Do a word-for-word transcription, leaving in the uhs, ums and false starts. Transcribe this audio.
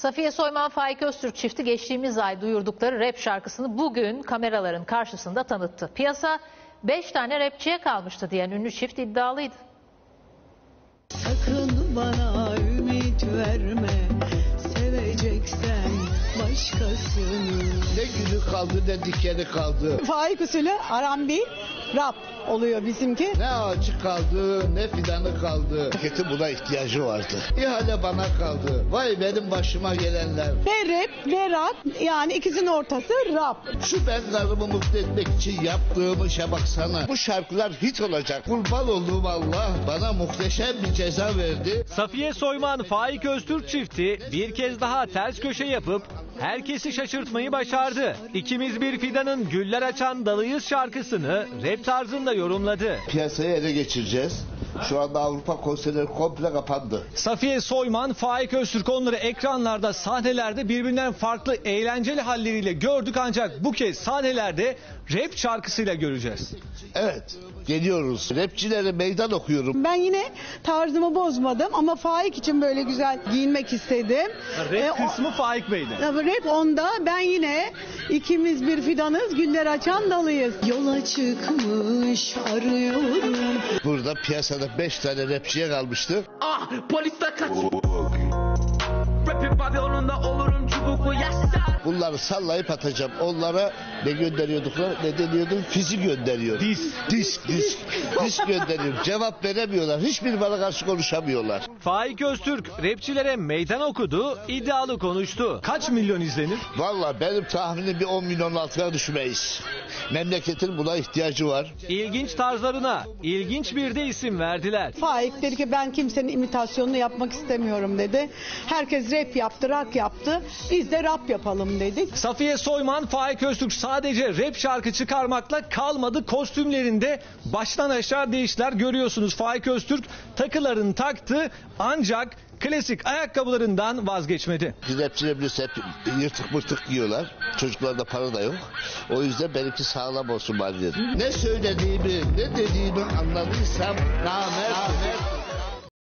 Safiye Soyman, Faik Öztürk çifti geçtiğimiz ay duyurdukları rap şarkısını bugün kameraların karşısında tanıttı. Piyasa beş tane rapçiye kalmıştı diyen ünlü çift iddialıydı. Sakın bana ümit verme, seveceksen başkasını. Ne gülü kaldı ne dikeni kaldı. Faik usulü R and B, rap oluyor bizimki. Ne ağacı kaldı ne fidanı kaldı. Şirketin buna ihtiyacı vardı. İhale bana kaldı. Vay benim başıma gelenler. Ve rap ve rap, yani ikisinin ortası rap. Şu ben karımı mutlu etmek için yaptığım işe baksana. Bu şarkılar hit olacak. Kurban olduğum Allah bana muhteşem bir ceza verdi. Safiye Soyman, Faik Öztürk çifti bir kez daha ters köşe yapıp herkesi şaşırtmayı başardı. İkimiz bir fidanın güller açan dalıyız şarkısını rap tarzında yorumladı. Piyasayı ele geçireceğiz. Şu anda Avrupa konserleri komple kapandı. Safiye Soyman, Faik Öztürk onları ekranlarda, sahnelerde birbirinden farklı eğlenceli halleriyle gördük, ancak bu kez sahnelerde rap şarkısıyla göreceğiz. Evet, geliyoruz. Rapçilere meydan okuyorum. Ben yine tarzımı bozmadım ama Faik için böyle güzel giyinmek istedim. Rap Ee, o- kısmı Faik Bey'de. Rap onda, ben yine ikimiz bir fidanız, güller açan dalıyız. Yola çıkmış arıyorum. Burada piyasada beş tane rapçiye kalmıştı. Ah polisler kaç. Rap'in pavyonunda olurum çubuklu yaşar. Bunları sallayıp atacağım. Onlara ne gönderiyorduk lan? Ne deniyordu? Fizi gönderiyor. Dis. Dis, dis. Dis gönderiyor. Cevap veremiyorlar. Hiçbir bana karşı konuşamıyorlar. Faik Öztürk rapçilere meydan okudu, iddialı konuştu. Kaç milyon izlenir? Vallahi benim tahminim bir on milyon altına düşmeyiz. Memleketin buna ihtiyacı var. İlginç tarzlarına ilginç bir de isim verdiler. Faik dedi ki ben kimsenin imitasyonunu yapmak istemiyorum dedi. Herkes rap yaptı, rock yaptı. Biz de rap yapalım dedik. Safiye Soyman, Faik Öztürk sadece rap şarkı çıkarmakla kalmadı. Kostümlerinde baştan aşağı değişler görüyorsunuz. Faik Öztürk takılarını taktı ancak klasik ayakkabılarından vazgeçmedi. Biz rapçiler biliyorsun hep yırtık mırtık giyiyorlar. Çocuklarda para da yok. O yüzden benimki sağlam olsun bari dedim. Ne söylediğimi, ne dediğimi anladıysam namert.